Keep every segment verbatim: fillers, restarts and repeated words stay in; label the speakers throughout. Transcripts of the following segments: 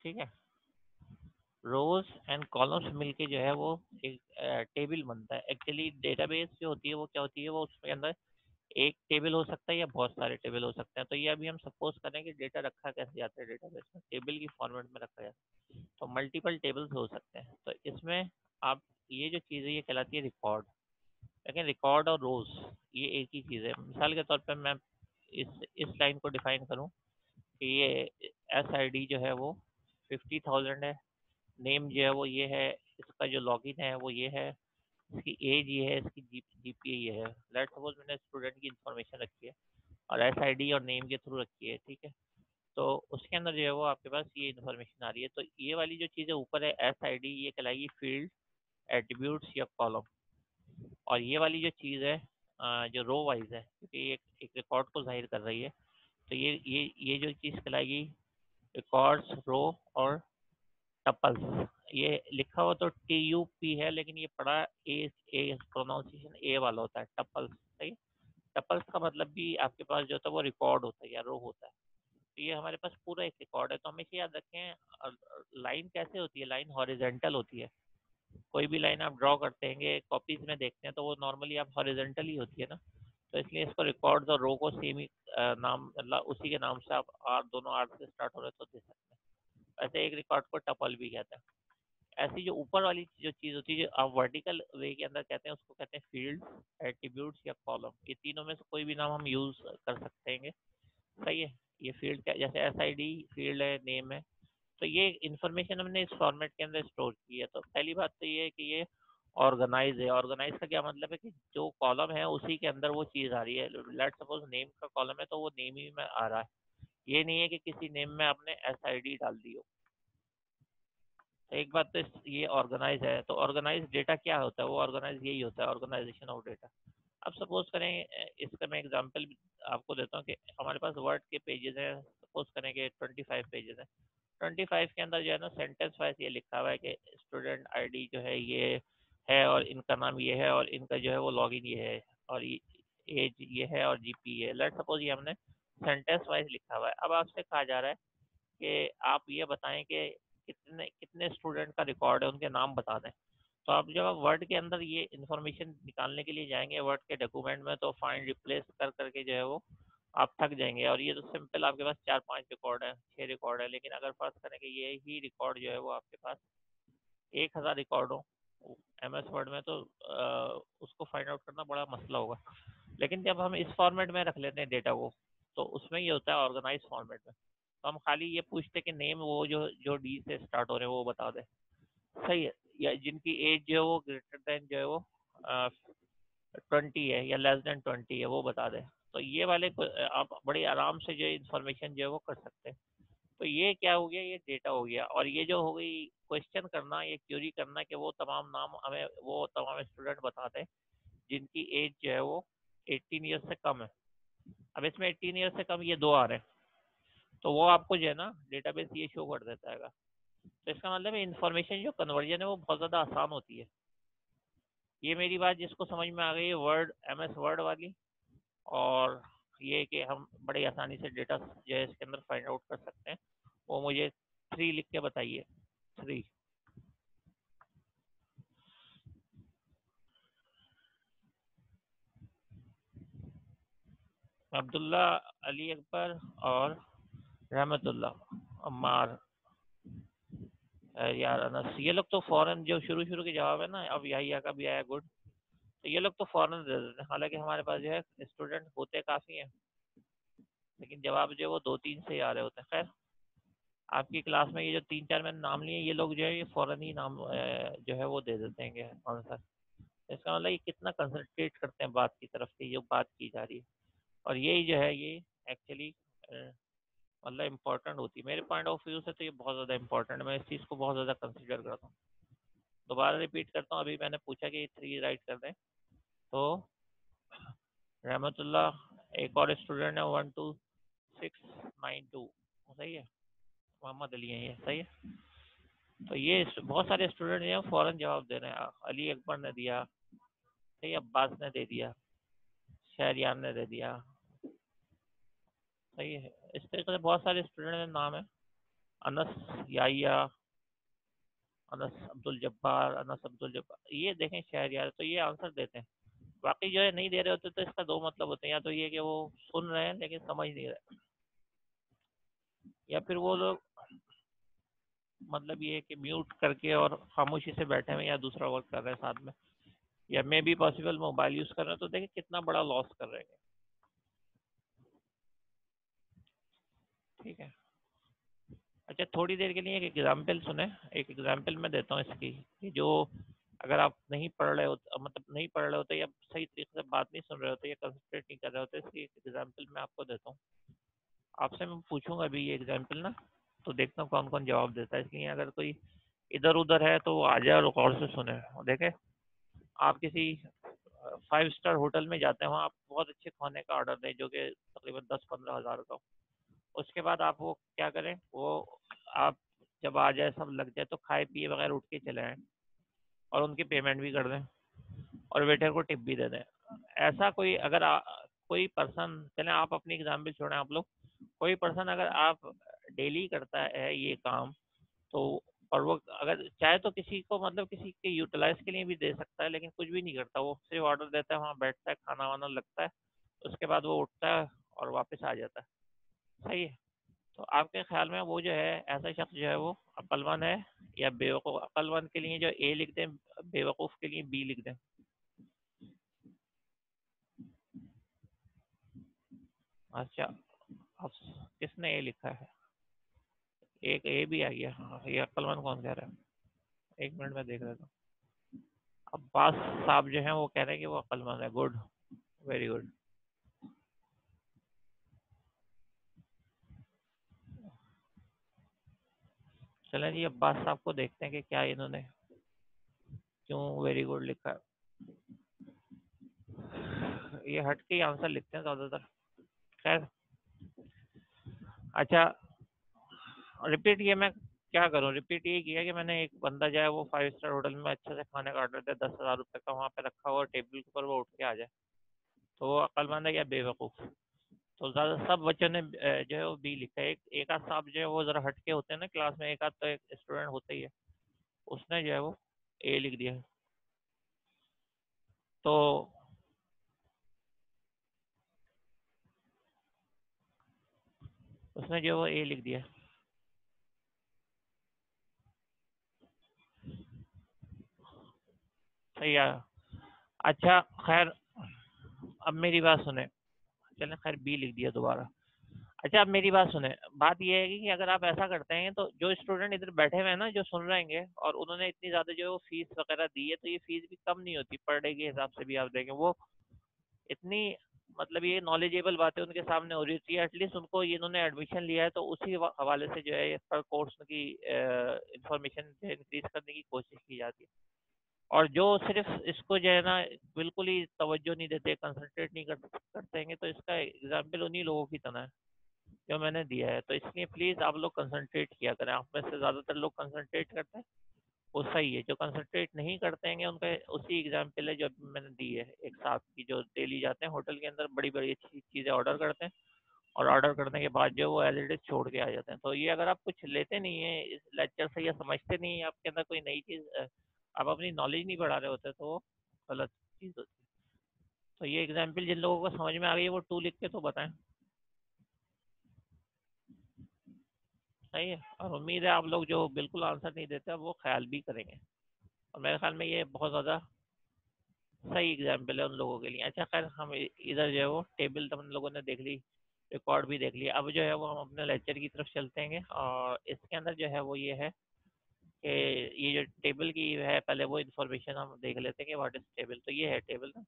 Speaker 1: ठीक है। रोज and columns मिलके जो है वो एक टेबल बनता है। एक्चुअली डेटाबेस जो होती है वो क्या होती है, वो उसके अंदर एक टेबल हो सकता है या बहुत सारे टेबल हो सकते हैं। तो ये अभी हम सपोज करें कि डेटा रखा कैसे जाता है डेटाबेस में, टेबल की फॉर्मेट में रखा जाता है। तो मल्टीपल टेबल्स हो सकते हैं। तो इसमें आप ये जो चीज़ है ये कहलाती है रिकॉर्ड। लेकिन रिकॉर्ड और रोज ये एक ही चीज़ है। मिसाल के तौर पर मैं इस इस लाइन को डिफाइन करूँ कि ये एस आई डी जो है वो फिफ्टी थाउजेंड है, नेम जो है वो ये है, इसका जो लॉगिन है वो ये है, इसकी एज ये है, इसकी जी जीपीए ये है। लेट्स सपोज मैंने स्टूडेंट की इन्फॉर्मेशन रखी है और एस आई डी और नेम के थ्रू रखी है, ठीक है। तो उसके अंदर जो है वो आपके पास ये इन्फॉर्मेशन आ रही है। तो ये वाली जो चीज़ें ऊपर है एस आई डी, ये कहलाएगी फील्ड, एट्रीब्यूट्स या कॉलम। और ये वाली जो चीज़ है अ, जो रो वाइज है, क्योंकि ये एक, एक रिकॉर्ड को जाहिर कर रही है, तो ये ये ये जो चीज़ कहलाएगी रिकॉर्ड्स, रो और टपल्स। ये लिखा हुआ तो टी यू पी है, लेकिन ये पढ़ा ए ए प्रोनाउंसिएशन ए वाला होता है, टपल्स। सही। टपल्स का मतलब भी आपके पास जो होता है वो रिकॉर्ड होता है या रो होता है। तो ये हमारे पास पूरा एक रिकॉर्ड है। तो हमेशा याद रखें लाइन कैसे होती है, लाइन हॉरिजेंटल होती है। कोई भी लाइन आप ड्रॉ करते हैं कॉपीज में देखते हैं तो वो नॉर्मली आप हॉरिजेंटल ही होती है ना। तो इसलिए इसको रिकॉर्ड्स और रो को सेम ही अ, नाम, मतलब उसी के नाम से आप आर, दोनों आर से स्टार्ट हो रहे हैं तो दे सकते हैं। ऐसे एक रिकॉर्ड को टपल भी कहते हैं। ऐसी जो ऊपर वाली जो चीज़ होती है जो आप वर्टिकल वे के अंदर कहते हैं उसको कहते हैं फील्ड, एट्रीब्यूट्स या कॉलम। ये तीनों में से कोई भी नाम हम यूज कर सकते हैं। सही है। ये फील्ड क्या, जैसे एस आई डी फील्ड है, नेम है। तो ये इन्फॉर्मेशन हमने इस फॉर्मेट के अंदर स्टोर की है। तो पहली बात तो ये है कि ये ऑर्गेनाइज है। ऑर्गेनाइज का क्या मतलब है कि जो कॉलम है उसी के अंदर वो चीज़ आ रही है। लेट सपोज नेम का कॉलम है तो वो नेम ही में आ रहा है। ये नहीं है कि किसी नेम में आपने एस आई डी डाल दी हो। तो एक बात तो इस- ये ऑर्गेनाइज है। तो ऑर्गेनाइज डेटा क्या होता है, वो ऑर्गेनाइज यही होता है, ऑर्गेनाइजेशन ऑफ डेटा। अब सपोज करें अ, इसका मैं एग्जांपल आपको देता हूँ कि हमारे पास वर्ड के पेजेस हैं। सपोज करें कि ट्वेंटी फाइव पेजेस हैं। ट्वेंटी फाइव के अंदर जो है ना सेंटेंस वाइज ये लिखा हुआ है कि स्टूडेंट आईडी जो है ये है और इनका नाम ये है और इनका जो है वो लॉगिन ये है और एज ये है और जीपी ये है। लेट सपोज ये हमने सेंटेंस वाइज लिखा हुआ है। अब आपसे कहा जा रहा है कि आप ये बताएं कि कितने कितने स्टूडेंट का रिकॉर्ड है, उनके नाम बता दें। तो आप जब आप वर्ड के अंदर ये इन्फॉर्मेशन निकालने के लिए जाएंगे वर्ड के डॉक्यूमेंट में, तो फाइंड रिप्लेस कर करके जो है वो आप थक जाएंगे। और ये तो सिंपल आपके पास चार पांच रिकॉर्ड है, छह रिकॉर्ड है। लेकिन अगर फर्ज करें कि ये ही रिकॉर्ड जो है वो आपके पास एक हजार रिकॉर्ड हो एम एस वर्ड में, तो अ, उसको फाइंड आउट करना बड़ा मसला होगा। लेकिन जब हम इस फॉर्मेट में रख लेते हैं डेटा को, तो उसमें ये होता है ऑर्गेनाइज फॉर्मेट में। तो हम खाली ये पूछते कि नेम वो जो जो डी से स्टार्ट हो रहे हैं वो बता दें। सही है। या जिनकी एज जो है वो ग्रेटर देन जो है वो ट्वेंटी है या लेस देन ट्वेंटी है वो बता दें। तो ये वाले को, अ, आप बड़ी आराम से जो इन्फॉर्मेशन जो है वो कर सकते हैं। तो ये क्या हो गया, ये डेटा हो गया। और ये जो हो गई क्वेश्चन करना, ये क्यूरी करना कि वो तमाम नाम हमें वो तमाम स्टूडेंट बता दें जिनकी एज जो है वो एटीन ईयर्स से कम है। अब इसमें एटीन ईयर्स से कम ये दो आ रहे हैं, तो वो आपको जो है ना डेटाबेस ये शो कर देता है। तो इसका मतलब इन्फॉर्मेशन जो कन्वर्जन है वो बहुत ज़्यादा आसान होती है। ये मेरी बात जिसको समझ में आ गई है वर्ड, एम एस वर्ड वाली, और ये कि हम बड़ी आसानी से डेटा जो है इसके अंदर फाइंड आउट कर सकते हैं, वो मुझे थ्री लिख के बताइए। थ्री। अब्दुल्ला, अली अकबर और रहमतुल्ला, अम्मार, अ, यार अनस। ये लोग तो फौरन जो शुरू शुरू के जवाब है ना, अब यही का भी आया गुड, तो ये लोग तो फौरन दे देते हैं। हालांकि हमारे पास जो है स्टूडेंट होते काफ़ी हैं, लेकिन जवाब जो है वो दो तीन से ही आ रहे होते हैं। खैर, आपकी क्लास में ये जो तीन चार मैंने नाम लिए, ये लोग जो है ये फौरन ही नाम अ, जो है वो दे देते हैं आंसर। इसका मतलब ये कितना कंसंट्रेट करते हैं बात की तरफ से, जो बात की जा रही है। और यही जो है ये एक्चुअली मतलब इम्पोर्टेंट होती है मेरे पॉइंट ऑफ व्यू से। तो ये बहुत ज़्यादा इंपॉर्टेंट है, मैं इस चीज़ को बहुत ज़्यादा कंसिडर करता हूँ। दोबारा रिपीट करता हूँ, अभी मैंने पूछा कि थ्री राइट कर दें, तो रहमतुल्ला, एक और स्टूडेंट है one two six nine two, सही है। मोहम्मद अली है ये, सही है। तो ये बहुत सारे स्टूडेंट हैं फौरन जवाब दे रहे हैं। अली अकबर ने दिया, सही, अब्बास ने दे दिया, शहरियार ने दे दिया, सही है। इस तरीके से बहुत सारे स्टूडेंट के नाम है। अनस याया, अनस अब्दुल जब्बार, अनस अब्दुल जब्बार, ये देखें शहरयार, तो ये आंसर देते हैं। बाकी जो है नहीं दे रहे होते तो इसका दो मतलब होते हैं, या तो ये कि वो सुन रहे हैं लेकिन समझ नहीं रहे, या फिर वो लोग मतलब ये कि म्यूट करके और खामोशी से बैठे हुए या दूसरा वर्क कर रहे हैं साथ में, या maybe possible mobile use कर रहे हैं, तो देखिए कितना बड़ा लॉस कर रहे हैं। ठीक है। अच्छा थोड़ी देर के लिए एक एग्जाम्पल सुने, एक एग्जाम्पल मैं देता हूँ इसकी, कि जो अगर आप नहीं पढ़ रहे हो, मतलब नहीं पढ़ रहे होते या सही तरीके से बात नहीं सुन रहे होते या कंसंट्रेट नहीं कर रहे होते, इसकी एक एग्जाम्पल मैं आपको देता हूँ। आपसे मैं पूछूंगा अभी ये एग्जाम्पल ना, तो देखता हूँ कौन कौन जवाब देता है, इसलिए अगर कोई इधर उधर है तो वो आ जाए और गौर से सुने। और देखे आप किसी फाइव स्टार होटल में जाते हैं, वहाँ आप बहुत अच्छे खाने का ऑर्डर दें जो कि तकरीबन दस पंद्रह हज़ार का हो। उसके बाद आप वो क्या करें, वो आप जब आ जाए सब लग जाए तो खाए पिए बगैर उठ के चले आएँ और उनकी पेमेंट भी कर दें और वेटर को टिप भी दे दें। ऐसा कोई अगर आ, कोई पर्सन, चलें आप अपनी एग्जाम्पल छोड़ें आप लोग, कोई पर्सन अगर आप डेली करता है ये काम, तो और वो अगर चाहे तो किसी को मतलब किसी के यूटिलाइज के लिए भी दे सकता है, लेकिन कुछ भी नहीं करता, वो सिर्फ ऑर्डर देता है, वहाँ बैठता है, खाना वाना लगता है, उसके बाद वो उठता है और वापस आ जाता है। सही है। तो आपके ख्याल में वो जो है ऐसा शख्स जो है वो अक्लमंद है या बेवकूफ़? अक्लमंद के लिए जो ए लिख दें, बेवकूफ़ के लिए बी लिख दें? अच्छा, अब किसने ए लिखा है? एक ए भी आ गया। हाँ, ये अक्लमंद कौन कह रहा है? एक मिनट में देख रहा था। अब्बास साहब जो हैं वो कह रहे हैं कि वो अक्लमंद है। Good, very good. चलें जी, अब्बास साहब को देखते हैं कि क्या इन्होंने क्यों वेरी गुड लिखा है। ये हट के ही आंसर लिखते हैं ज़्यादातर। खैर, अच्छा रिपीट ये मैं क्या करूं, रिपीट ये किया कि मैंने एक बंदा जो है वो फाइव स्टार होटल में अच्छे से खाने का ऑर्डर दिया, दस हज़ार रुपये का वहाँ पे रखा हुआ टेबल के ऊपर, वो उठ के आ जाए, तो वो अक्लमंद है या बेवकूफ़? तो ज़्यादा सब बच्चों ने अ, जो है वो बी लिखा है। एक एक आध साहब जो है वो ज़रा हटके होते हैं ना क्लास में, एक आध तो एक स्टूडेंट होता ही है, उसने जो है वो ए लिख दिया। तो उसने जो है वो ए लिख दिया। सही है। अच्छा खैर, अब मेरी बात सुने। चलें खैर बी लिख दिया दोबारा। अच्छा अब मेरी बात सुने, बात ये है कि अगर आप ऐसा करते हैं तो जो स्टूडेंट इधर बैठे हुए हैं ना, जो सुन रहे हैं, और उन्होंने इतनी ज़्यादा जो है वो फीस वगैरह दी है, तो ये फीस भी कम नहीं होती पर डे के हिसाब से भी। आप देखें वो इतनी मतलब ये नॉलेजेबल बातें उनके सामने हो रही थी, एटलीस्ट उनको ये इन्होंने एडमिशन लिया है तो उसी वा- हवाले से जो है ये पर कोर्स की इंफॉर्मेशन इंक्रीज करने की कोशिश की जाती है। और जो सिर्फ इसको जो है ना बिल्कुल ही तवज्जो नहीं देते, कंसंट्रेट नहीं कर, करते हैं, तो इसका एग्जाम्पल उन्हीं लोगों की तरह है जो मैंने दिया है। तो इसलिए प्लीज़ आप लोग कंसंट्रेट किया करें। आप में से ज़्यादातर लोग कंसंट्रेट करते हैं, वो सही है। जो कंसंट्रेट नहीं करते हैं उनका उसी एग्जाम्पल है जो अभी मैंने दी है, एक साहब की जो डेली जाते हैं होटल के अंदर, बड़ी बड़ी अच्छी चीज़ें ऑर्डर करते हैं और ऑर्डर करने के बाद जो वो एज इट इज छोड़ के आ जाते हैं। तो ये अगर आप कुछ लेते नहीं है इस लेक्चर से या समझते नहीं है, आपके अंदर कोई नई चीज़, आप अपनी नॉलेज नहीं बढ़ा रहे होते, तो वो गलत चीज़ होती है। तो ये एग्जाम्पल जिन लोगों को समझ में आ गई है वो टू लिख के तो बताएं। सही है। और उम्मीद है आप लोग जो बिल्कुल आंसर नहीं देते वो ख्याल भी करेंगे, और मेरे ख्याल में ये बहुत ज़्यादा सही एग्जाम्पल है उन लोगों के लिए। अच्छा खैर, हम इ- इधर जो है वो टेबल तो हम लोगों ने देख ली, रिकॉर्ड भी देख लिया, अब जो है वो हम अपने लेक्चर की तरफ चलते हैं। और इसके अंदर जो है वो ये है कि ये जो टेबल की है, पहले वो इन्फॉर्मेशन हम देख लेते हैं कि व्हाट इज टेबल। तो ये है टेबल ना,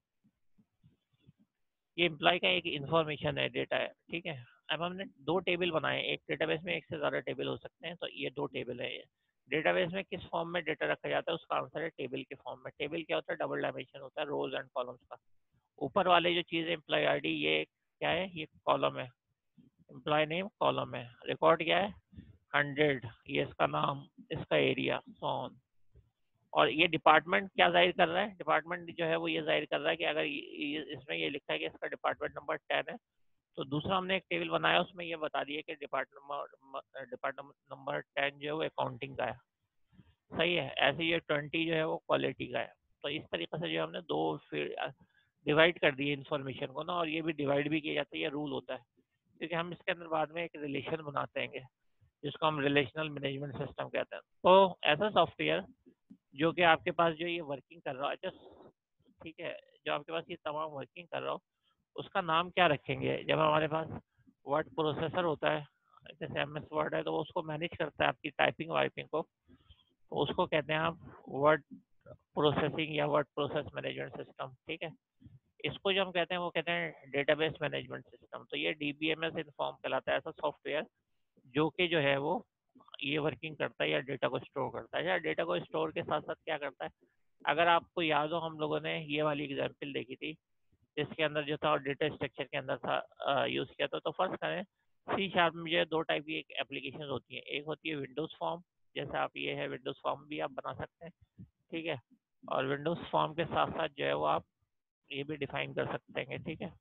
Speaker 1: ये एम्प्लॉय का एक इन्फॉर्मेशन है, डेटा है। ठीक है। अब हमने दो टेबल बनाए, एक डेटाबेस में एक से ज़्यादा टेबल हो सकते हैं, तो ये दो टेबल है। डेटाबेस में किस फॉर्म में डेटा रखा जाता है, उसका आंसर है टेबल के फॉर्म में। टेबल क्या होता है? डबल डायमेंशन होता है, रोज एंड कॉलम्स का। ऊपर वाले जो चीज़ है एम्प्लॉय आईडी, ये क्या है? ये कॉलम है। एम्प्लॉय नेम कॉलम है। रिकॉर्ड क्या है? हंड्रेड, ये इसका नाम, इसका एरिया, सोन। और ये डिपार्टमेंट क्या जाहिर कर रहा है? डिपार्टमेंट जो है वो ये जाहिर कर रहा है कि अगर ये, ये, इसमें ये लिखा है कि इसका डिपार्टमेंट नंबर टेन है, तो दूसरा हमने एक टेबल बनाया, उसमें ये बता दिया कि डिपार्टमेंट डिपार्टमेंट नंबर टेन जो है वो अकाउंटिंग का है, सही है। ऐसे ये ट्वेंटी जो है वो क्वालिटी का है। तो इस तरीके से जो हमने दो फिर डिवाइड कर दिए इन्फॉर्मेशन को ना, और ये भी डिवाइड भी किया जाता है, ये रूल होता है, क्योंकि हम इसके अंदर बाद में एक रिलेशन बनाते हैं जिसको हम रिलेशनल मैनेजमेंट सिस्टम कहते हैं। तो ऐसा सॉफ्टवेयर जो कि आपके पास जो ये वर्किंग कर रहा है, अच्छा ठीक है, जो आपके पास ये तमाम वर्किंग कर रहा हो, उसका नाम क्या रखेंगे? जब हमारे पास वर्ड प्रोसेसर होता है, जैसे एम एस वर्ड है, तो वो उसको मैनेज करता है आपकी टाइपिंग वाइपिंग को, तो उसको कहते हैं आप वर्ड प्रोसेसिंग या वर्ड प्रोसेस मैनेजमेंट सिस्टम, ठीक है। इसको जो हम कहते हैं वो कहते हैं डेटाबेस मैनेजमेंट सिस्टम। तो ये D B M S inform कहलाता है, ऐसा सॉफ्टवेयर जो कि जो है वो ये वर्किंग करता है या डेटा को स्टोर करता है, या डेटा को स्टोर के साथ साथ क्या करता है। अगर आपको याद हो, हम लोगों ने ये वाली एग्जाम्पल देखी थी जिसके अंदर जो था डेटा स्ट्रक्चर के अंदर था यूज़ किया था। तो फर्स्ट करें, सी शार्प में जो है दो टाइप की एक एप्लीकेशन होती है, एक होती है विंडोज़ फॉर्म, जैसे आप ये है विंडोज़ फॉर्म भी आप बना सकते हैं, ठीक है। और विंडोज़ फॉर्म के साथ साथ जो है वो आप ये भी डिफाइन कर सकते हैं, ठीक है,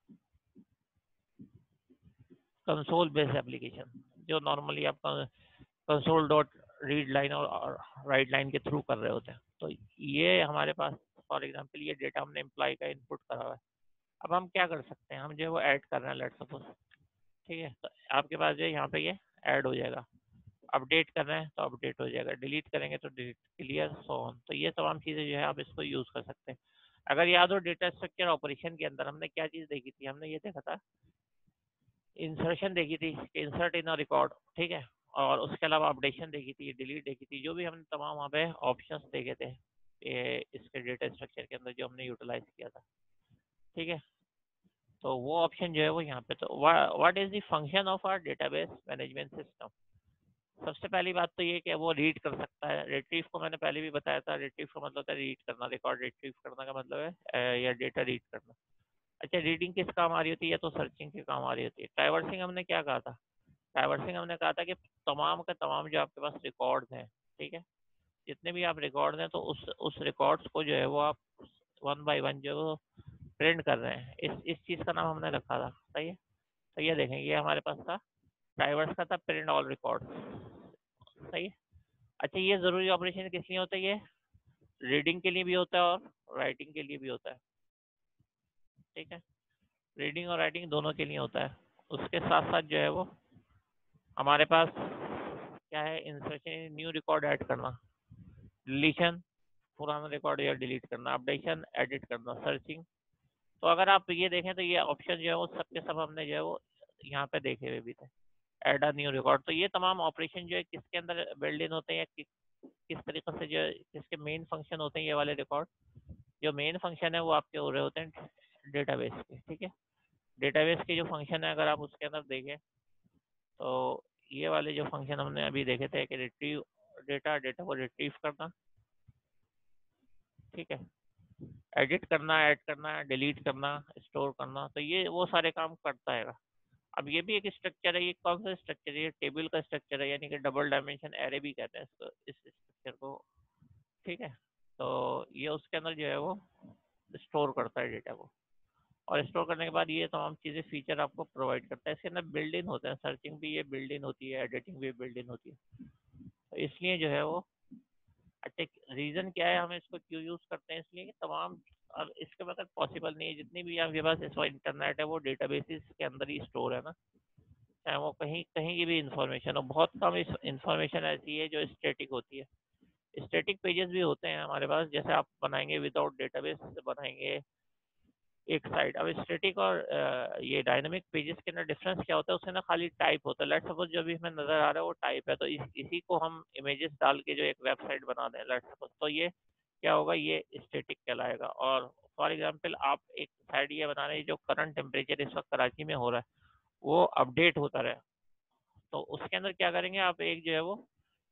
Speaker 1: कंसोल बेस्ड एप्लीकेशन, जो नॉर्मली आप कंसोल डॉट रीड लाइन और राइट लाइन के थ्रू कर रहे होते हैं। तो ये हमारे पास फॉर एग्जांपल ये डेटा हमने एम्प्लॉय का इनपुट करा हुआ है। अब हम क्या कर सकते हैं, हम जो है वो ऐड कर रहे हैं, लेट्स सपोज, ठीक है। तो आपके पास जो है यहाँ पे ये ऐड हो जाएगा, अपडेट कर रहे हैं तो अपडेट हो जाएगा, डिलीट करेंगे तो डिलीट, क्लियर, सो ऑन। तो ये तमाम चीज़ें जो है आप इसको यूज़ कर सकते हैं। अगर याद हो डेटा स्ट्रक्चर ऑपरेशन के अंदर हमने क्या चीज़ देखी थी, हमने ये देखा था इंसर्शन देखी थी, इंसर्ट इन अ रिकॉर्ड, ठीक है। और उसके अलावा अपडेशन देखी थी, डिलीट देखी थी, जो भी हमने तमाम वहाँ पे ऑप्शंस देखे थे ये इसके डेटा स्ट्रक्चर के अंदर जो हमने यूटिलाइज किया था, ठीक है। तो वो ऑप्शन जो है वो यहाँ पे, तो what is the function of our database management system. सबसे पहली बात तो ये कि वो रीड कर सकता है। रिट्रीव को मैंने पहले भी बताया था, रिट्रीव का मतलब है रीड करना, रिकॉर्ड रिट्रीव करना का मतलब है अ, या डेटा रीड करना। अच्छा, रीडिंग किस काम आ रही होती है, या तो सर्चिंग के काम आ रही होती है। ट्राइवर्सिंग हमने क्या कहा था, ट्राइवर्सिंग हमने कहा था कि तमाम का तमाम जो आपके पास रिकॉर्ड्स हैं, ठीक है, जितने भी आप रिकॉर्ड्स हैं, तो उस उस रिकॉर्ड्स को जो है वो आप वन बाय वन जो है वो प्रिंट कर रहे हैं। इस इस चीज़ का नाम हमने रखा था, सही है। तो ये देखें, ये हमारे पास था ट्राइवर्स का था प्रिंट ऑल रिकॉर्ड, सही है। अच्छा, ये ज़रूरी ऑपरेशन किस लिए होता है, ये रीडिंग के लिए भी होता है और राइटिंग के लिए भी होता है, ठीक है। रीडिंग और राइटिंग दोनों के लिए होता है। उसके साथ साथ जो है वो हमारे पास क्या है, इंसर्शन, न्यू रिकॉर्ड ऐड करना, डिलीशन, पुराना रिकॉर्ड या डिलीट करना, अपडेशन, एडिट करना, सर्चिंग। तो अगर आप ये देखें तो ये ऑप्शन जो है वो सब के सब हमने जो है वो यहाँ पे देखे हुए भी थे। ऐड अ न्यू रिकॉर्ड, तो ये तमाम ऑपरेशन जो है किसके अंदर बिल्ड इन होते हैं, या कि, किस तरीके से जो है किसके मेन फंक्शन होते हैं। ये वाले रिकॉर्ड जो मेन फंक्शन है वो आपके हो रहे होते हैं डेटाबेस के, ठीक है। डेटाबेस के जो फंक्शन है अगर आप उसके अंदर देखें तो ये वाले जो फंक्शन हमने अभी देखे थे कि रिट्रीव डेटा, डेटा को रिट्रीव करना, ठीक है, एडिट करना, ऐड करना, डिलीट करना, स्टोर करना, तो ये वो सारे काम करता है। अब ये भी एक स्ट्रक्चर है, ये कौन सा स्ट्रक्चर है, ये टेबल का स्ट्रक्चर है, यानी कि डबल डायमेंशन एरे भी कहते हैं इसको, इस स्ट्रक्चर को, ठीक है। तो ये उसके अंदर जो है वो स्टोर करता है डेटा को, और स्टोर करने के बाद ये तमाम चीज़ें फीचर आपको प्रोवाइड करता है। इसके अंदर बिल्ड इन होते हैं, सर्चिंग भी ये बिल्ड इन होती है, एडिटिंग भी बिल्ड इन होती है। तो इसलिए जो है वो अच्छा, रीज़न क्या है, हम इसको क्यों यूज़ करते हैं, इसलिए कि तमाम, अब इसके बगैर पॉसिबल नहीं है, जितनी भी आपके पास इस वक्त इंटरनेट है वो डेटाबेसेस के अंदर ही स्टोर है ना, चाहे वो कहीं कहीं की भी इंफॉर्मेशन हो। बहुत कम इंफॉर्मेशन ऐसी है जो स्टैटिक होती है। स्टैटिक पेजेस भी होते हैं हमारे पास, जैसे आप बनाएंगे विदाउट डेटाबेस बनाएंगे एक साइड। अब स्टैटिक और अ, ये डायनामिक पेजेस के अंदर डिफरेंस क्या होता है, उसके ना खाली टाइप होता है। लेट्स सपोज जो भी हमें नज़र आ रहा है वो टाइप है, तो इस, इसी को हम इमेजेस डाल के जो एक वेबसाइट बना दें लेट्स सपोज, तो ये क्या होगा, ये स्टैटिक कहलाएगा। और फॉर एग्जांपल आप एक साइड ये बना रहे हैं, जो करंट टेम्परेचर इस वक्त कराची में हो रहा है वो अपडेट होता रहे, तो उसके अंदर क्या करेंगे आप, एक जो है वो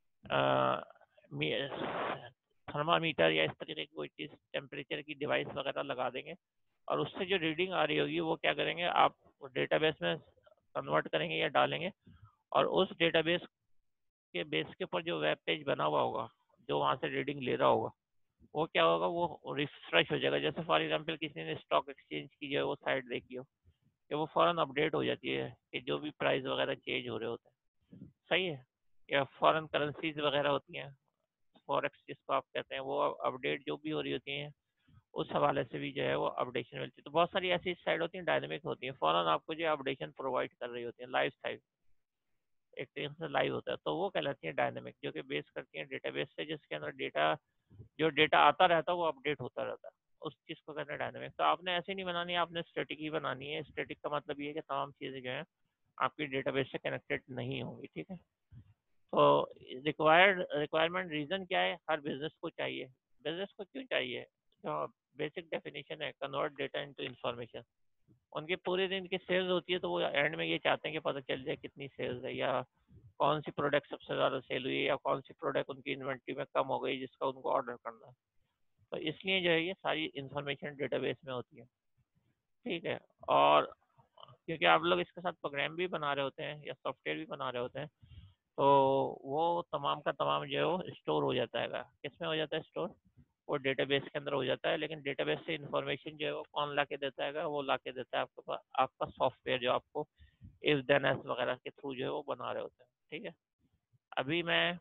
Speaker 1: थर्मामीटर या इस तरीके की कोई चीज़ टेम्परेचर की डिवाइस वगैरह लगा देंगे, और उससे जो रीडिंग आ रही होगी वो क्या करेंगे आप डेटाबेस में कन्वर्ट करेंगे या डालेंगे, और उस डेटाबेस के बेस के ऊपर जो वेब पेज बना हुआ होगा जो वहाँ से रीडिंग ले रहा होगा, वो क्या होगा, वो रिफ्रेश हो जाएगा। जैसे फॉर एग्जांपल किसी ने स्टॉक एक्सचेंज की जो है वो साइट देखी हो, कि वो फ़ौरन अपडेट हो जाती है कि जो भी प्राइस वगैरह चेंज हो रहे होते हैं, सही है। या फ़ॉरेन करेंसीज वगैरह होती हैं, फॉरेक्स जिसको आप कहते हैं, वो अपडेट जो भी हो रही होती हैं, उस हवाले से भी जो है वो अपडेशन मिलती है। तो बहुत सारी ऐसी साइट होती हैं, डायनेमिक होती हैं, फ़ौरन आपको जो है अपडेशन प्रोवाइड कर रही होती हैं, लाइव टाइम, एक तरीके से लाइव होता है, तो वो कहलाती है डायनेमिक, जो कि बेस करती हैं डेटाबेस से, जिसके अंदर डेटा, जो डेटा आता रहता है वो अपडेट होता रहता है, उस चीज़ को कहते हैं डायनेमिक। तो आपने ऐसे नहीं बनानी है, आपने स्टैटिक ही बनानी है। स्टैटिक का मतलब ये है कि तमाम चीज़ें जो हैं आपकी डेटाबेस से कनेक्टेड नहीं होंगी, ठीक है। तो रिक्वायर्ड रिक्वायरमेंट रीज़न क्या है? हर बिजनेस को चाहिए। बिजनेस को क्यों चाहिए? जो बेसिक डेफिनेशन है, कन्वर्ट डेटा इनटू इंफॉर्मेशन। उनके पूरे दिन की सेल्स होती है, तो वो एंड में ये चाहते हैं कि पता चल जाए कितनी सेल्स है, या कौन सी प्रोडक्ट सबसे ज़्यादा सेल हुई है, या कौन सी प्रोडक्ट उनकी इन्वेंट्री में कम हो गई जिसका उनको ऑर्डर करना है। तो इसलिए जो है ये सारी इन्फॉर्मेशन डेटाबेस में होती है, ठीक है। और क्योंकि आप लोग इसके साथ प्रोग्राम भी बना रहे होते हैं या सॉफ्टवेयर भी बना रहे होते हैं, तो वो तमाम का तमाम जो है वो स्टोर हो जाता है। किसमें हो जाता है स्टोर? वो डेटाबेस के अंदर हो जाता है। लेकिन डेटाबेस से इंफॉर्मेशन जो है वो कौन ला के देता है? वो ला के देता है आपके पास आपका सॉफ्टवेयर, जो आपको इफ देन एल्स वगैरह के थ्रू जो है वो बना रहे होते हैं, ठीक है। अभी मैं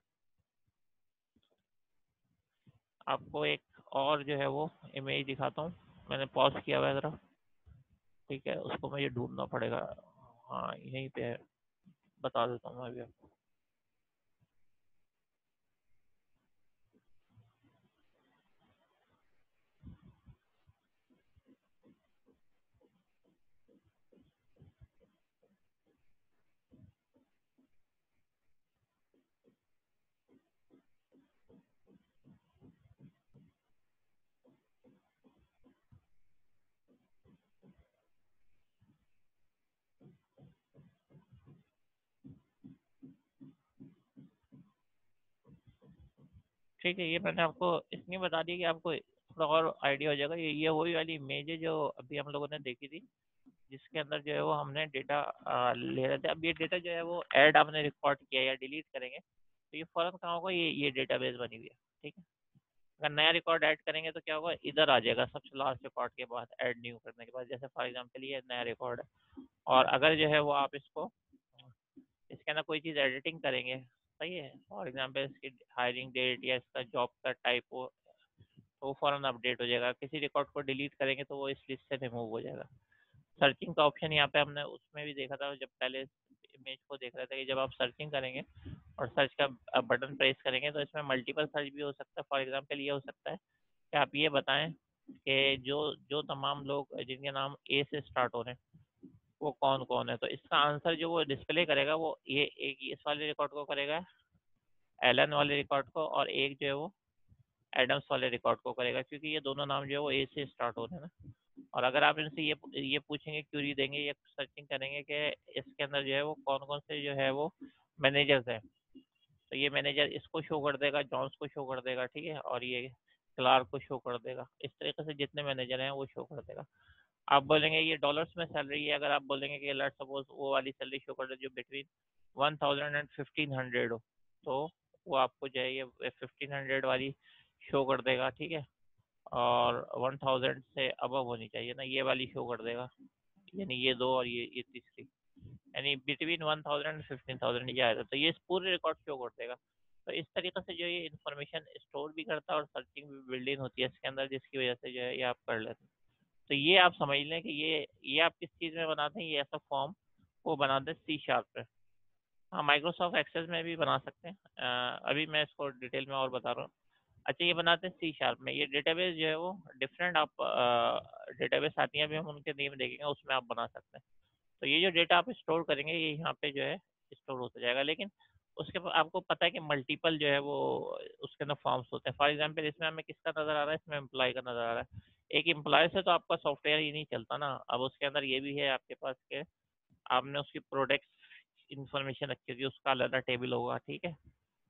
Speaker 1: आपको एक और जो है वो इमेज दिखाता हूँ। मैंने पॉज किया हुआ है ज़रा, ठीक है, उसको मुझे ढूंढना पड़ेगा। हाँ, यहीं पे है, बता देता हूँ मैं अभी आपको। ठीक है, ये मैंने आपको इसलिए बता दिया कि आपको थोड़ा और आइडिया हो जाएगा। ये ये वही वाली इमेज है जो अभी हम लोगों ने देखी थी, जिसके अंदर जो है वो हमने डेटा ले रहे थे। अब ये डेटा जो है वो ऐड आपने रिकॉर्ड किया या डिलीट करेंगे, तो ये फ़ौरन कहाँ होगा? ये ये डेटाबेस बनी हुई है, ठीक है। अगर नया रिकॉर्ड ऐड करेंगे तो क्या होगा? इधर आ जाएगा सबसे लास्ट रिकॉर्ड के बाद, ऐड न्यू करने के बाद। जैसे फॉर एग्जांपल ये नया रिकॉर्ड है, और अगर जो है वो आप इसको इसके अंदर कोई चीज़ एडिटिंग करेंगे, सही है, फॉर एग्जांपल इसकी हायरिंग डेट या इसका जॉब का टाइप हो, तो वो फ़ौरन अपडेट हो जाएगा। किसी रिकॉर्ड को डिलीट करेंगे तो वो इस लिस्ट से रिमूव हो जाएगा। सर्चिंग का ऑप्शन यहाँ पे हमने उसमें भी देखा था, जब पहले इमेज को देख रहे थे, कि जब आप सर्चिंग करेंगे और सर्च का बटन प्रेस करेंगे तो इसमें मल्टीपल सर्च भी हो सकता है। फॉर एग्जांपल ये हो सकता है कि आप ये बताएं कि जो जो तमाम लोग जिनके नाम ए से स्टार्ट हो रहे हैं वो कौन कौन है। तो इसका आंसर जो वो डिस्प्ले करेगा वो ये एक इस वाले रिकॉर्ड को करेगा, एलन वाले रिकॉर्ड को, और एक जो है वो एडम्स वाले रिकॉर्ड को करेगा, क्योंकि ये दोनों नाम जो है वो ए से स्टार्ट हो रहे हैं ना। और अगर आप इनसे ये ये पूछेंगे, क्यूरी देंगे, ये सर्चिंग करेंगे कि इसके अंदर जो है वो कौन कौन से जो है वो मैनेजर्स हैं, तो ये मैनेजर इसको शो कर देगा, जॉन्स को शो कर देगा, ठीक है, और ये क्लार्क को शो कर देगा। इस तरीके से जितने मैनेजर हैं वो शो कर देगा। आप बोलेंगे ये डॉलर्स में सैलरी है, अगर आप बोलेंगे कि लेट्स सपोज वो वाली सैलरी शो कर दे जो between one thousand and fifteen hundred हो, तो वो आपको जो है ये फिफ्टीन हंड्रेड वाली शो कर देगा, ठीक है। और वन थाउजेंड से अबव होनी चाहिए ना, ये वाली शो कर देगा, यानी ये दो और ये ये तीसरी, यानी between one thousand and fifteen thousand ये आएगा, तो ये इस पूरे रिकॉर्ड शो कर देगा। तो इस तरीके से जो ये इन्फॉर्मेशन स्टोर भी करता है और सर्चिंग भी बिल्ड इन होती है इसके अंदर, जिसकी वजह से जो है ये आप कर लेते हैं। तो ये आप समझ लें कि ये ये आप किस चीज़ में बनाते हैं, ये ऐसा फॉर्म वो बनाते हैं सी शार्प पे। हाँ, माइक्रोसॉफ्ट एक्सेस में भी बना सकते हैं। अ, अभी मैं इसको डिटेल में और बता रहा हूँ। अच्छा, ये बनाते हैं सी शार्प में। ये डेटाबेस जो है वो डिफरेंट आप डेटाबेस आती हैं, अभी हम उनके नेम देखेंगे, उसमें आप बना सकते हैं। तो ये जो डेटा आप स्टोर करेंगे ये यहाँ पे जो है स्टोर होता जाएगा। लेकिन उसके बाद आपको पता है कि मल्टीपल जो है वो उसके अंदर फॉर्म्स होते हैं। फॉर एग्जांपल इसमें हमें किसका नज़र आ रहा है? इसमें एम्प्लॉय का नज़र आ रहा है। एक एम्प्लॉय से तो आपका सॉफ्टवेयर ही नहीं चलता ना। अब उसके अंदर ये भी है आपके पास के आपने उसकी प्रोडक्ट इंफॉर्मेशन रखी होगी, उसका अलग टेबल होगा, ठीक है।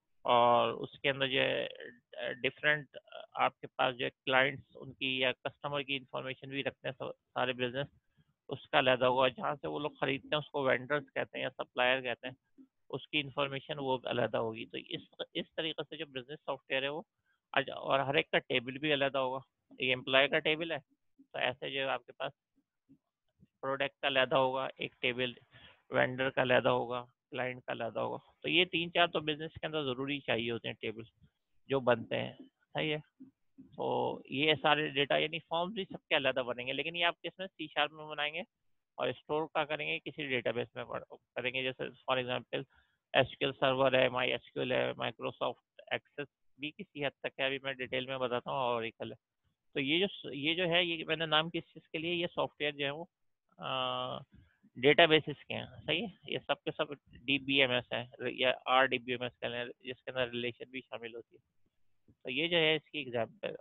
Speaker 1: और उसके अंदर जो है डिफरेंट आपके पास जो है क्लाइंट्स उनकी या कस्टमर की इंफॉर्मेशन भी रखते हैं सारे बिजनेस, उसका अलग होगा। जहाँ से वो लोग खरीदते हैं उसको वेंडर्स कहते हैं या सप्लायर कहते हैं, उसकी इंफॉर्मेशन वो अलग होगी। तो इस इस तरीके से जो बिजनेस सॉफ्टवेयर है वो आज, और हर एक का टेबल भी अलग होगा। एक एम्प्लॉय का टेबल है, तो ऐसे जो है आपके पास प्रोडक्ट का अलहदा होगा, एक टेबल वेंडर का अलहदा होगा, क्लाइंट का अलहदा होगा। तो ये तीन चार तो बिजनेस के अंदर ज़रूरी चाहिए होते हैं टेबल जो बनते हैं, सही है। तो ये सारे डेटा यानी फॉर्म्स भी सबके अलहदा बनेंगे, लेकिन ये आप किसमें सी शार्प में बनाएंगे और स्टोर का करेंगे किसी डेटाबेस में करेंगे। जैसे फॉर एग्जांपल एसक्यूएल सर्वर है, माई एसक्यूएल है, माइक्रोसॉफ्ट एक्सेस भी किसी हद तक है, अभी मैं डिटेल में बताता हूँ, और ओरेकल है। तो ये जो ये जो है ये मैंने नाम किस चीज़ के लिए, ये सॉफ्टवेयर जो है वो डेटाबेसिस के हैं, सही है। ये सब के सब डी बी एम एस है या R D B M S का, जिसके अंदर रिलेशन भी शामिल होती है। तो ये जो है इसकी एग्जाम्पल।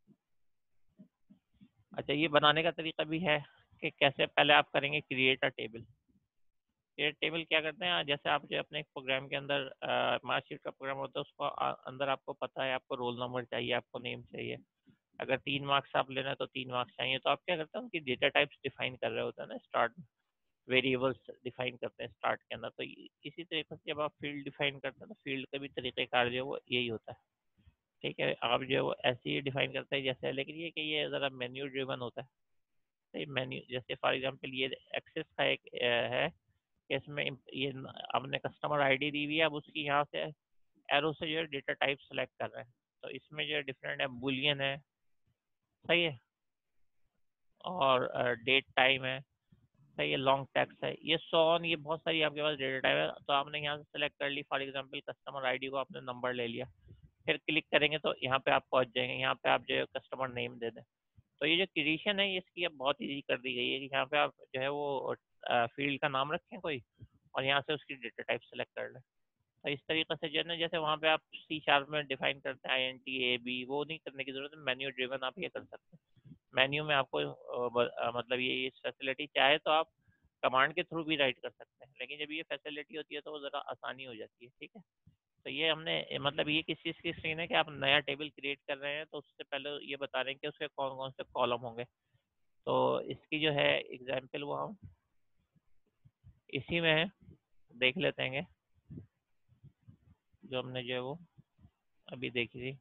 Speaker 1: अच्छा, ये बनाने का तरीका भी है कि कैसे पहले आप करेंगे create a table. Create table क्या करते हैं, जैसे आप जो अपने प्रोग्राम के अंदर मार्कशीट का प्रोग्राम होता है, उसको आ, अंदर आपको पता है आपको रोल नंबर चाहिए, आपको नेम चाहिए। अगर तीन मार्क्स आप लेना है तो तीन मार्क्स चाहिए, तो आप क्या करते हैं उनकी डेटा टाइप्स डिफाइन कर रहे होते हैं ना, स्टार्ट वेरिएबल्स डिफाइन करते हैं स्टार्ट के अंदर। तो इ- इसी तरीके से जब आप फील्ड डिफाइन करते हैं तो फील्ड का भी तरीक़ेकार जो है वो यही होता है, ठीक है। आप जो है वो ऐसे ही डिफाइन करते हैं जैसे, लेकिन ये कि ये ज़रा मेन्यू ड्रिवन होता है। तो मेन्यू जैसे फॉर एग्जांपल ये एक्सेस का एक अ, है कि इसमें इम- ये न- आपने कस्टमर आईडी दी हुई है, अब उसकी यहाँ से एरो से जो है डेटा टाइप सेलेक्ट कर रहे हैं। तो इसमें जो है डिफरेंट है, बुलियन है, सही है, और डेट टाइम है, सही है, लॉन्ग टेक्स्ट है, ये सो ऑन, ये बहुत सारी आपके पास डेटा टाइप है। तो आपने यहाँ से सेलेक्ट कर ली, फॉर एग्जांपल कस्टमर आईडी को आपने नंबर ले लिया, फिर क्लिक करेंगे तो यहाँ पे आप पहुँच जाएंगे, यहाँ पे आप जो है कस्टमर नेम दे दें। तो ये जो क्रिएशन है ये इसकी अब बहुत ईजी कर दी गई है कि यहाँ पे आप जो है वो फील्ड का नाम रखें कोई, और यहाँ से उसकी डेटा टाइप सेलेक्ट कर लें। तो इस तरीके से जो है ना, जैसे वहाँ पे आप सी शार्प में डिफाइन करते हैं I N T A B, वो नहीं करने की जरूरत है, मेन्यू ड्रिवन आप ये कर सकते हैं। मेन्यू में आपको अ, ब- अ, मतलब ये इस फैसिलिटी चाहे तो आप कमांड के थ्रू भी राइट कर सकते हैं, लेकिन जब ये फैसिलिटी होती है तो वो ज़रा आसानी हो जाती है, ठीक है। तो ये हमने ए, मतलब ये किस चीज़ की स्क्रीन है कि आप नया टेबल क्रिएट कर रहे हैं, तो उससे पहले ये बता रहे हैं कि उसके कौन कौन से कॉलम होंगे। तो इसकी जो है एग्जाम्पल वो हम इसी में है, देख लेते हैं, जो हमने जो है वो अभी देखी थी,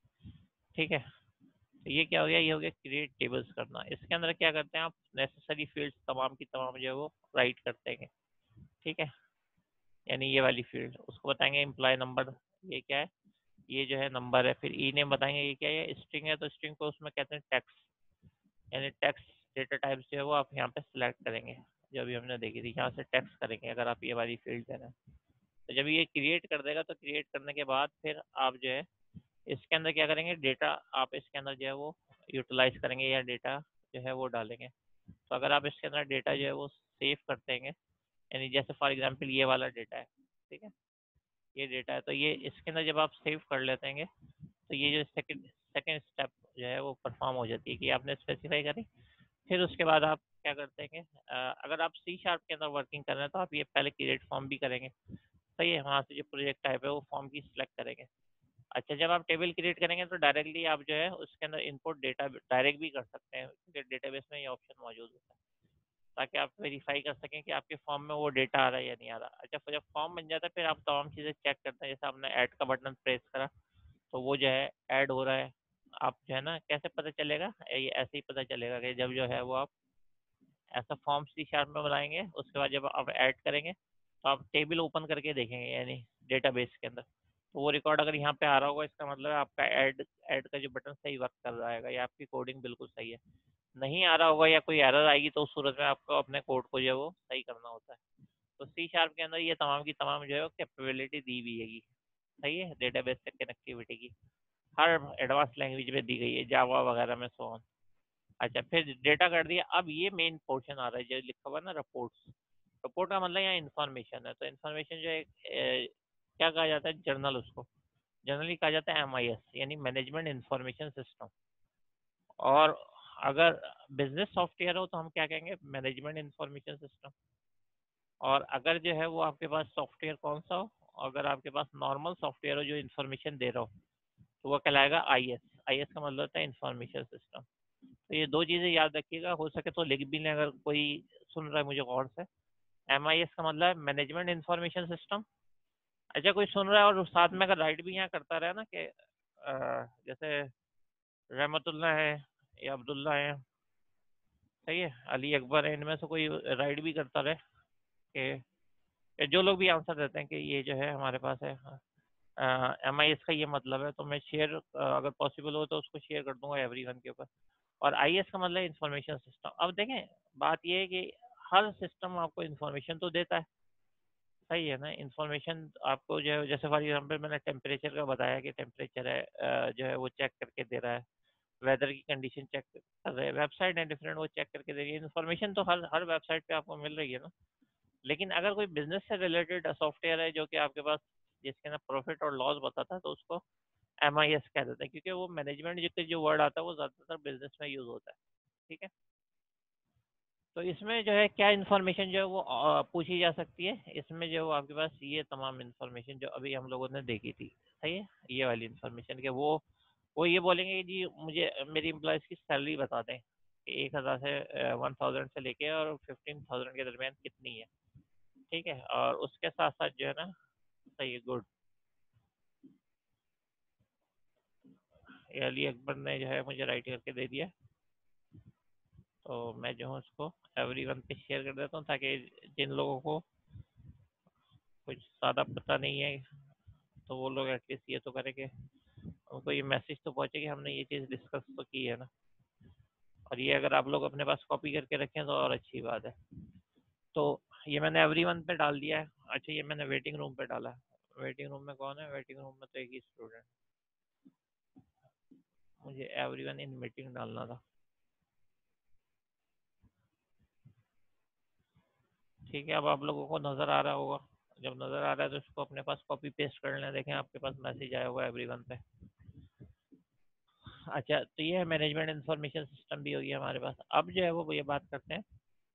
Speaker 1: ठीक है। तो ये क्या हो गया, ये हो गया क्रिएट टेबल्स करना। इसके अंदर क्या करते हैं आप, नेसेसरी फील्ड्स तमाम की तमाम जो है वो राइट करते हैं, ठीक है। यानी ये वाली फील्ड उसको बताएंगे एम्प्लॉय नंबर, ये क्या है, ये जो है नंबर है। फिर ई नेम बताएंगे, ये क्या है, स्ट्रिंग है, तो स्ट्रिंग को उसमें कहते हैं टेक्स्ट, यानी टेक्स्ट डेटा टाइप्स जो है वो आप यहाँ पे सिलेक्ट करेंगे, जो अभी हमने देखी थी, यहाँ से टेक्स्ट करेंगे अगर आप ये वाली फील्ड देना। तो जब ये क्रिएट कर देगा तो क्रिएट करने के बाद फिर आप जो है इसके अंदर क्या करेंगे, डेटा आप इसके अंदर जो है वो यूटिलाइज करेंगे या डेटा जो है वो डालेंगे। तो अगर आप इसके अंदर डेटा जो है वो सेव करते हैं, यानी जैसे फॉर एग्जांपल ये वाला डेटा है, ठीक है, ये डेटा है, तो ये इसके अंदर जब आप सेव कर लेते हैं तो ये जो सेकंड सेकंड स्टेप जो है वो परफॉर्म हो जाती है कि आपने स्पेसिफाई करी। फिर उसके बाद आप क्या करते हैं, अ, अगर आप सी शार्प के अंदर वर्किंग कर रहे हैं तो आप ये पहले क्रिएट फॉर्म भी करेंगे, सही है, वहाँ से जो प्रोजेक्ट टाइप है वो फॉर्म की सिलेक्ट करेंगे। अच्छा, जब आप टेबल क्रिएट करेंगे तो डायरेक्टली आप जो है उसके अंदर इनपुट डेटा डायरेक्ट भी कर सकते हैं, क्योंकि डेटाबेस में ये ऑप्शन मौजूद होता है, ताकि आप वेरीफाई कर सकें कि आपके फॉर्म में वो डेटा आ रहा है या नहीं आ रहा। अच्छा, फिर जब फॉर्म बन जाता है फिर आप तमाम चीज़ें चेक करते हैं, जैसे आपने ऐड का बटन प्रेस करा तो वो जो है ऐड हो रहा है। आप जो है ना कैसे पता चलेगा, ये ऐसे ही पता चलेगा कि जब जो है वो आप ऐसा फॉर्म सी शार्प में बनाएंगे, उसके बाद जब आप ऐड करेंगे तो आप टेबल ओपन करके देखेंगे, यानी डेटाबेस के अंदर, तो वो रिकॉर्ड अगर यहाँ पे आ रहा होगा इसका मतलब है आपका ऐड ऐड का जो बटन सही वर्क कर रहा है, या आपकी कोडिंग बिल्कुल सही है। नहीं आ रहा होगा या कोई एरर आएगी तो उस सूरत में आपको अपने कोड को जो है वो सही करना होता है। तो सी शार्प के अंदर ये तमाम की तमाम जो है वो कैपेबिलिटी दी हुई है, सही है, डेटाबेस से कनेक्टिविटी की हर एडवांस लैंग्वेज में दी गई है, जावा वगैरह में, सो ऑन। अच्छा, फिर डेटा कर दिया, अब ये मेन पोर्शन आ रहा है जो लिखा हुआ है ना रिपोर्ट्स। रिपोर्ट का मतलब यहाँ इन्फॉर्मेशन है, तो इन्फॉर्मेशन जो है ए, क्या कहा जाता है, जर्नल, उसको जनरली कहा जाता है एम आई एस, यानी मैनेजमेंट इंफॉर्मेशन सिस्टम। और अगर बिजनेस सॉफ्टवेयर हो तो हम क्या कहेंगे, मैनेजमेंट इंफॉर्मेशन सिस्टम। और अगर जो है वो आपके पास सॉफ्टवेयर कौन सा हो, अगर आपके पास नॉर्मल सॉफ्टवेयर हो जो इन्फॉर्मेशन दे रहा हो, तो वो कहलाएगा आई एस। आई एस का मतलब होता है इंफॉर्मेशन सिस्टम। तो ये दो चीज़ें याद रखिएगा, हो सके तो लिख भी लें अगर कोई सुन रहा है मुझे गौर से। एम आई एस का मतलब है मैनेजमेंट इंफॉर्मेशन सिस्टम। अच्छा, कोई सुन रहा है और साथ में अगर राइट भी यहाँ करता रहे ना कि अ, जैसे रहमतुल्लाह है या अब्दुल्ला है, सही है, अली अकबर है, इनमें से कोई राइड भी करता रहे कि जो लोग भी आंसर देते हैं कि ये जो है हमारे पास है एम आई एस का ये मतलब है, तो मैं शेयर अगर पॉसिबल हो तो उसको शेयर कर दूंगा एवरी वन के ऊपर। और आई एस का मतलब इंफॉर्मेशन सिस्टम। अब देखें, बात ये है कि हर सिस्टम आपको इंफॉर्मेशन तो देता है, सही है ना। इंफॉर्मेशन आपको जो है, जैसे फॉर एग्जाम्पल मैंने टेम्परेचर का बताया कि टेम्परेचर है अ, जो है वो चेक करके दे रहा है, वेदर की कंडीशन चेक कर रहे हैं, वेबसाइट है डिफरेंट, वो चेक करके दे रही है। इन्फॉर्मेशन तो हर हर वेबसाइट पे आपको मिल रही है ना। लेकिन अगर कोई बिजनेस से रिलेटेड सॉफ्टवेयर है जो कि आपके पास, जिसके ना प्रॉफिट और लॉस बताता है, तो उसको एम आई एस कह देते हैं, क्योंकि वो मैनेजमेंट जो जो वर्ड आता है वो ज़्यादातर बिजनेस में यूज़ होता है। ठीक है, तो इसमें जो है क्या इन्फॉर्मेशन जो है वो अ, पूछी जा सकती है, इसमें जो आपके पास ये तमाम इन्फॉर्मेशन जो अभी हम लोगों ने देखी थी, सही है, ये वाली इन्फॉर्मेशन के वो वो ये बोलेंगे कि जी मुझे मेरी एम्प्लॉयज़ की सैलरी बता दें कि एक हज़ार से वन थाउजेंड से लेके और फिफ्टीन थाउजेंड के दरमियान कितनी है। ठीक है, और उसके साथ साथ जो है ना, सही है, गुड, ये अली अकबर ने जो है मुझे राइट करके दे दिया। तो मैं जो हूँ उसको एवरी वन पे शेयर कर देता हूँ, ताकि जिन लोगों को कुछ ज़्यादा पता नहीं है तो वो लोग एटलीस्ट ये तो करें कि उनको ये मैसेज तो पहुँचे कि हमने ये चीज़ डिस्कस तो की है ना। और ये अगर आप लोग अपने पास कॉपी करके रखें तो और अच्छी बात है। तो ये मैंने एवरी वन पे डाल दिया है। अच्छा, ये मैंने वेटिंग रूम पे डाला है। वेटिंग रूम में कौन है? वेटिंग रूम में तो एक ही स्टूडेंट, मुझे एवरी वन इन मीटिंग डालना था। ठीक है, अब आप लोगों को नज़र आ रहा होगा, जब नज़र आ रहा है तो इसको अपने पास कॉपी पेस्ट कर लें। देखें आपके पास मैसेज आया होगा एवरी वन पे। अच्छा, तो ये है मैनेजमेंट इंफॉर्मेशन सिस्टम भी होगी हमारे पास। अब जो है वो ये बात करते हैं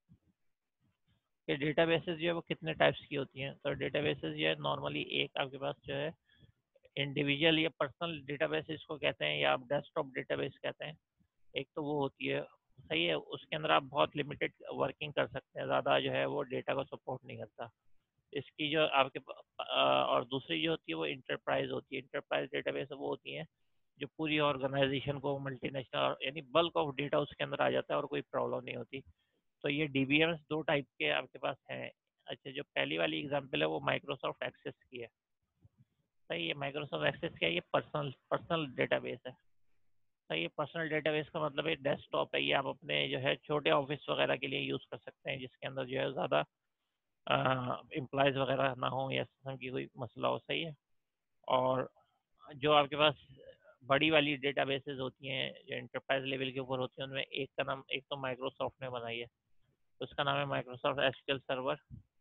Speaker 1: कि डेटाबेसेस जो है वो कितने टाइप्स की होती हैं। तो डेटाबेसेस जो है नॉर्मली एक आपके पास जो है इंडिविजुअल या पर्सनल डेटाबेस इसको कहते हैं, या आप डेस्कटॉप डेटाबेस कहते हैं। एक तो वो होती है, सही है, उसके अंदर आप बहुत लिमिटेड वर्किंग कर सकते हैं, ज़्यादा जो है वो डेटा को सपोर्ट नहीं करता। इसकी जो आपके प- अ, और दूसरी जो होती है वो इंटरप्राइज होती है। इंटरप्राइज डेटाबेस वो होती हैं जो पूरी ऑर्गेनाइजेशन को, मल्टीनेशनल, यानी बल्क ऑफ डेटा उसके अंदर आ जाता है और कोई प्रॉब्लम नहीं होती। तो ये डी बी एम्स दो टाइप के आपके पास हैं। अच्छा, जो पहली वाली एग्जांपल है वो माइक्रोसॉफ्ट एक्सेस की है। सही है, माइक्रोसॉफ्ट एक्सेस क्या है? ये पर्सनल पर्सनल डेटाबेस है। सही है, पर्सनल डेटाबेस का मतलब है डेस्कटॉप है, ये आप अपने जो है छोटे ऑफिस वगैरह के लिए यूज़ कर सकते हैं, जिसके अंदर जो है ज़्यादा एम्प्लॉयज़ वगैरह ना हो या सिस्टम की कोई मसला हो। सही है, और जो आपके पास बड़ी वाली डेटाबेसेस होती हैं जो एंटरप्राइज लेवल के ऊपर होती हैं, उनमें एक का नाम, एक तो माइक्रोसॉफ्ट ने बनाई है, उसका नाम है माइक्रोसॉफ्ट एसक्यूएल सर्वर।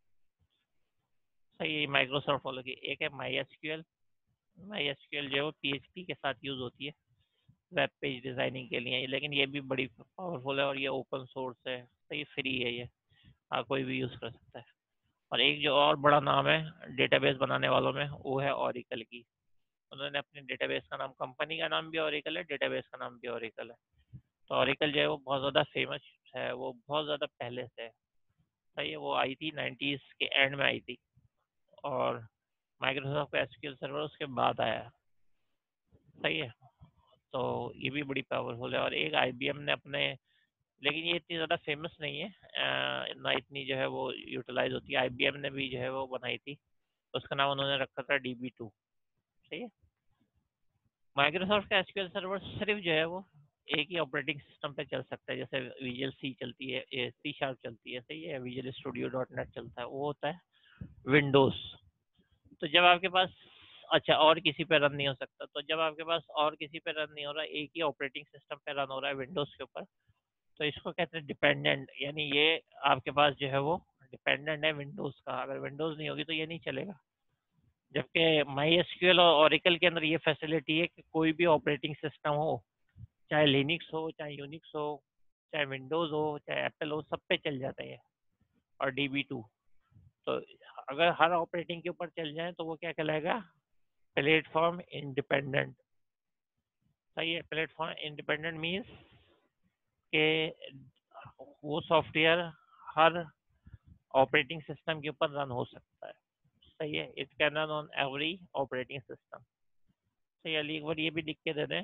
Speaker 1: सही है, माइक्रोसॉफ्ट वालों की। एक है माई एसक्यूएल। माई एसक्यूएल जो है वो पीएचपी के साथ यूज़ होती है वेब पेज डिज़ाइनिंग के लिए, लेकिन ये भी बड़ी पावरफुल है और ये ओपन सोर्स है। तो ये फ्री है, ये हाँ कोई भी यूज़ कर सकता है। और एक जो और बड़ा नाम है डेटाबेस बनाने वालों में, वो है ओरेकल की। उन्होंने अपने डेटाबेस का नाम, कंपनी का नाम भी ओरेकल है, डेटाबेस का नाम भी ओरेकल है। तो ओरेकल जो है वो बहुत ज़्यादा फेमस है, वो बहुत ज़्यादा पहले से है। सही है, वो आई थी नाइन्टीज़ के एंड में आई थी, और माइक्रोसॉफ्ट एसक्यूएल सर्वर उसके बाद आया। सही है, तो ये भी बड़ी पावरफुल है। और एक आईबीएम ने अपने, लेकिन ये इतनी ज़्यादा फेमस नहीं है, अ, ना इतनी जो है वो यूटिलाइज होती है। आईबीएम ने भी जो है वो बनाई थी, उसका नाम उन्होंने रखा था डी बी टू। सही है, माइक्रोसॉफ्ट का एसक्यूएल सर्वर सिर्फ जो है वो एक ही ऑपरेटिंग सिस्टम पे चल सकता है, जैसे विजुअल सी चलती है, सी शार्प चलती है, सही है, विजुअल स्टूडियो डॉट नेट चलता है, वो होता है विंडोज़। तो जब आपके पास, अच्छा, और किसी पे रन नहीं हो सकता, तो जब आपके पास और किसी पे रन नहीं हो रहा, एक ही ऑपरेटिंग सिस्टम पे रन हो रहा है विंडोज़ के ऊपर, तो इसको कहते हैं डिपेंडेंट। यानी ये आपके पास जो है वो डिपेंडेंट है विंडोज़ का, अगर विंडोज़ नहीं होगी तो ये नहीं चलेगा। जबकि माई एसक्यूएल और ओरेकल के अंदर ये फैसिलिटी है कि कोई भी ऑपरेटिंग सिस्टम हो, चाहे लिनक्स हो, चाहे यूनिक्स हो, चाहे विंडोज़ हो, चाहे एप्पल हो, सब पे चल जाता है। और डी बी टू, तो अगर हर ऑपरेटिंग के ऊपर चल जाए तो वो क्या कहलाएगा? Platform independent. सही है, प्लेटफॉर्म इंडिपेंडेंट मीन्स कि वो सॉफ्टवेयर हर ऑपरेटिंग सिस्टम के ऊपर रन हो सकता है। सही है, it can run on every operating system. सही है, अली एक बार ये भी लिख के दे दें,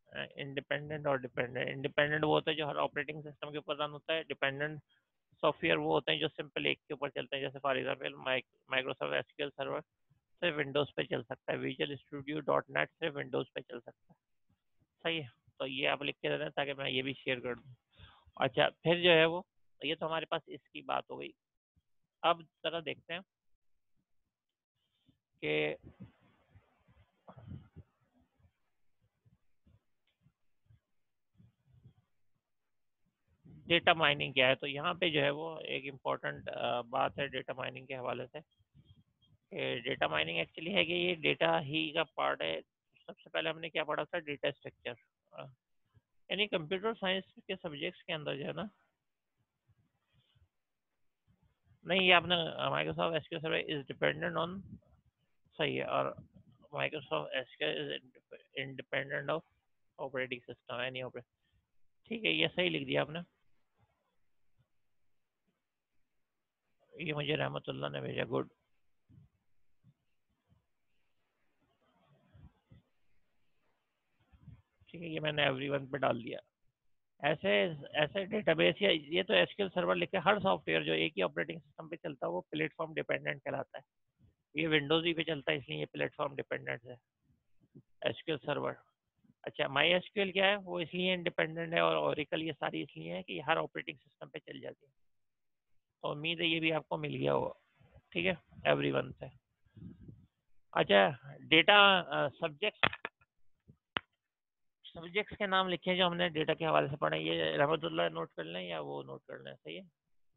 Speaker 1: इंडिपेंडेंट और डिपेंडेंट। इंडिपेंडेंट वो होता है जो हर ऑपरेटिंग सिस्टम के ऊपर रन होता है। डिपेंडेंट सॉफ्टवेयर वो होते हैं जो सिंपल एक के ऊपर चलते हैं, जैसे for example Microsoft SQL server सिर्फ विंडोज़ पे चल सकता है, विजुअल स्टूडियो डॉट नेट सिर्फ विंडोज़ पे चल सकता है। सही है, तो ये आप लिख के दे दें ताकि मैं ये भी शेयर कर दूँ। अच्छा, फिर जो है वो, ये तो हमारे पास इसकी बात हो गई। अब जरा देखते हैं कि डेटा माइनिंग क्या है। तो यहाँ पे जो है वो एक इम्पॉर्टेंट बात है डेटा माइनिंग के हवाले से। डेटा माइनिंग एक्चुअली है कि ये डेटा ही का पार्ट है। सबसे पहले हमने क्या पढ़ा था, डेटा स्ट्रक्चर। यानी कंप्यूटर साइंस के सब्जेक्ट्स के अंदर जो है ना, नहीं ये आपने Microsoft SQL server is dependent on, सही है, और Microsoft SQL is independent of operating system any operate, ठीक है, ये सही लिख दिया आपने। ये मुझे रहमतुल्लाह ने भेजा, गुड। ठीक है, ये मैंने एवरीवन पे डाल दिया। ऐसे ऐसे डेटाबेस या ये तो एसक्यूएल सर्वर लिखे हर सॉफ्टवेयर जो एक ही ऑपरेटिंग सिस्टम पे चलता है वो प्लेटफॉर्म डिपेंडेंट कहलाता है। ये विंडोज ही पे चलता है इसलिए ये प्लेटफॉर्म डिपेंडेंट है एसक्यूएल सर्वर। अच्छा, माई एसक्यूएल क्या है, वो इसलिए इंडिपेंडेंट है, और ओरेकल ये सारी इसलिए है कि ये हर ऑपरेटिंग सिस्टम पे चल जाती है। तो उम्मीद है ये भी आपको मिल गया होगा, ठीक है, एवरीवन से। अच्छा, डेटा सब्जेक्ट सब्जेक्ट्स के नाम लिखे हैं जो हमने डेटा के हवाले से पढ़े। ये रहमतुल्लाह नोट कर लें या वो नोट कर लें, सही है,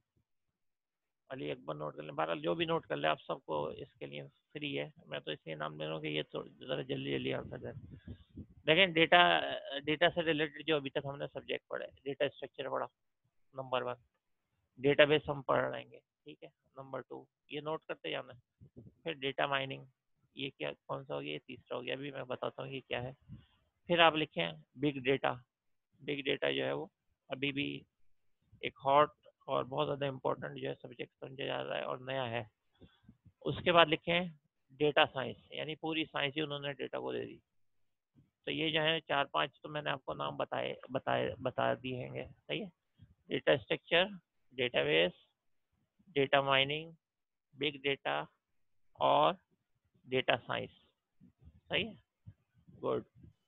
Speaker 1: अली अकबर नोट कर लें, बहरहाल जो भी नोट कर ले, आप सबको इसके लिए फ्री है। मैं तो इसलिए नाम दे रहा हूँ कि ये तो ज़रा जल्दी जल्दी आंसर दें। देखें, डेटा डेटा से रिलेटेड जो अभी तक हमने सब्जेक्ट पढ़े, डेटा स्ट्रक्चर पढ़ा, नंबर वन। डेटाबेस हम पढ़ लेंगे, ठीक है, नंबर टू, ये नोट करते जाना। फिर डेटा माइनिंग, ये क्या कौन सा हो गया, ये तीसरा हो गया, अभी मैं बताता हूँ ये क्या है। फिर आप लिखें बिग डेटा। बिग डेटा जो है वो अभी भी एक हॉट और बहुत ज़्यादा इम्पोर्टेंट जो है सब्जेक्ट समझा जा रहा है और नया है। उसके बाद लिखें डेटा साइंस, यानी पूरी साइंस ही उन्होंने डेटा को दे दी। तो ये जो है चार पांच तो मैंने आपको नाम बताए बताए बता दिए हैं, सही है। Data structure, database, data mining, big data और डेटा साइंस, सही है, गुड।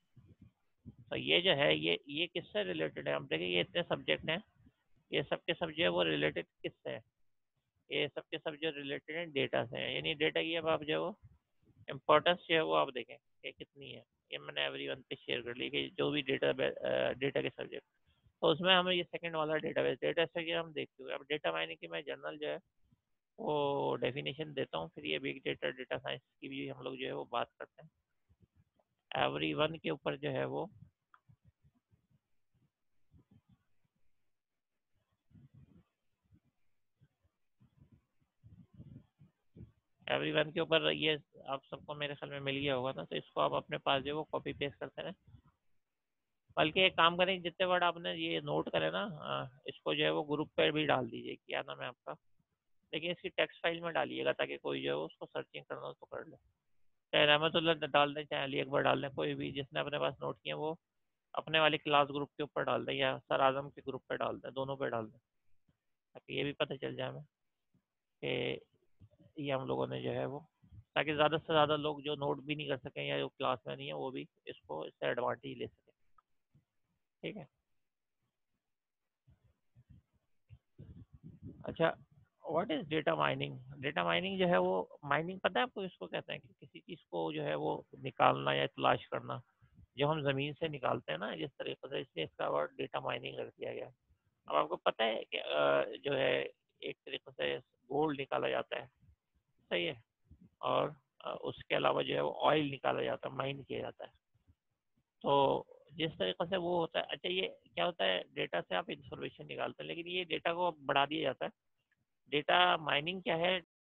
Speaker 1: तो ये जो है ये ये किससे रिलेटेड है, हम देखिए ये इतने सब्जेक्ट हैं, ये सब के सब जो है वो रिलेटेड किससे है, ये सब के सब जो रिलेटेड हैं डेटा से हैं। यानी डेटा की अब आप जो इम्पोर्टेंस जो है वो आप देखें कि कितनी है। ये मैंने एवरी वन पे शेयर कर ली कि जो भी डेटा डेटा के सब्जेक्ट, तो उसमें हमें ये सेकंड वाला डेटाबेस डेटा स्ट्रक्चर हम देख चुके हैं। अब डेटा माइनिंग की मैं जनरल जो है वो डेफिनेशन देता हूँ, फिर ये बिग डेटा डेटा साइंस की भी हम लोग जो है वो बात करते हैं। एवरी वन के ऊपर जो है वो एवरी वन के ऊपर ये आप सबको मेरे ख्याल में मिल गया होगा ना, तो इसको आप अपने पास जो है वो कॉपी पेस्ट करते हैं। बल्कि एक काम करें, जितने वर्ड आपने ये नोट करे ना, अ, इसको जो है वो ग्रुप पर भी डाल दीजिए, क्या नाम है आपका, लेकिन इसकी टेक्स्ट फाइल में डालिएगा ताकि कोई जो है उसको सर्चिंग करना हो तो कर ले। चाहे रहमतुल्लाह डाल दें, चाहे अली अकबर डाल दें, कोई भी जिसने अपने पास नोट किए वो अपने वाले क्लास ग्रुप के ऊपर डाल दें या सर आजम के ग्रुप पे डाल दें, दोनों पे डाल दें, ताकि ये भी पता चल जाए हमें कि ये हम लोगों ने जो है वो, ताकि ज़्यादा से ज़्यादा लोग जो नोट भी नहीं कर सकें या जो क्लास में नहीं है वो भी इसको इससे एडवांटेज ले सकें, ठीक है। अच्छा, what is data mining. Data mining जो है वो, माइनिंग पता है आपको इसको कहते हैं कि किसी चीज़ को जो है वो निकालना या तलाश करना, जो हम ज़मीन से निकालते हैं ना जिस तरीके से, इसलिए इसका वर्ड डेटा माइनिंग रख दिया गया है। अब आपको पता है कि अ, जो है एक तरीके से गोल्ड निकाला जाता है, सही है, और अ, उसके अलावा जो है वो ऑयल निकाला जाता है, माइन किया जाता है। तो जिस तरीके से वो होता है, अच्छा ये क्या होता है, डेटा से आप इंफॉर्मेशन निकालते हैं, लेकिन ये डेटा को अब बढ़ा दिया जाता है। डेटा माइनिंग क्या है,